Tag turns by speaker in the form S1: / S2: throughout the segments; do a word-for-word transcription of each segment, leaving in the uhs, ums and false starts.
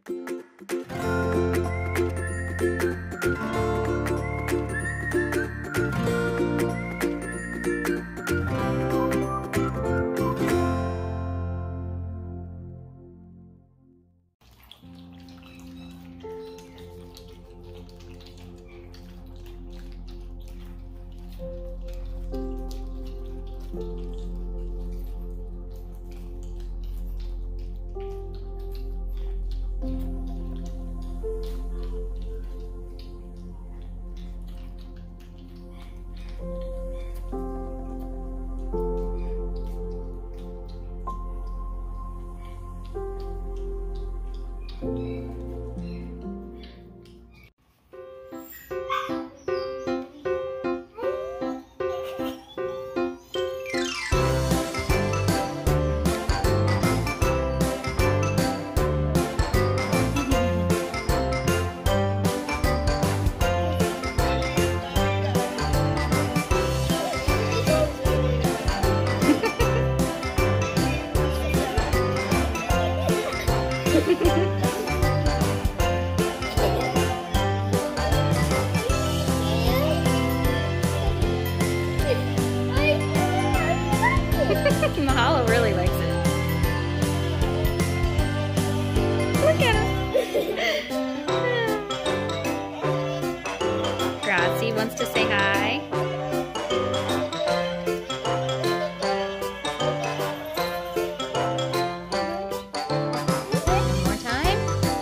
S1: Mahalo really likes it. Look at him. Gracie wants to say hi. One more time.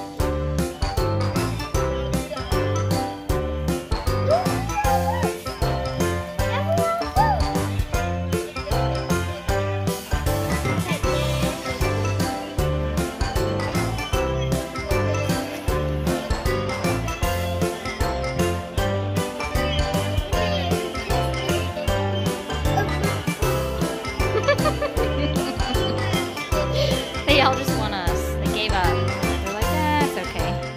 S1: They all just want us. They gave up. They're like, eh, it's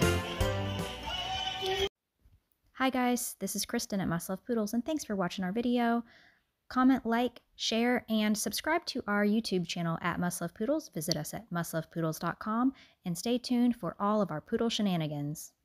S1: okay. Hi guys, this is Kristen at Must Love Poodles, and thanks for watching our video. Comment, like, share, and subscribe to our YouTube channel at Must Love Poodles. Visit us at must love poodles dot com and stay tuned for all of our poodle shenanigans.